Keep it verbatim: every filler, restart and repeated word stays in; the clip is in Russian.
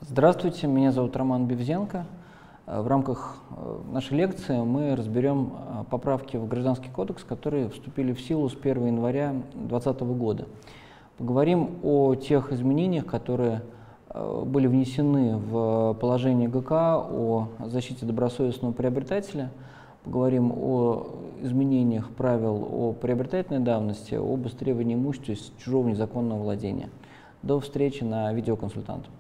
Здравствуйте, меня зовут Роман Бевзенко. В рамках нашей лекции мы разберем поправки в Гражданский кодекс, которые вступили в силу с первого января две тысячи двадцатого года. Поговорим о тех изменениях, которые были внесены в положение ГК о защите добросовестного приобретателя. Поговорим о изменениях правил о приобретательной давности, об истребовании имущества из чужого незаконного владения. До встречи на видеоконсультант.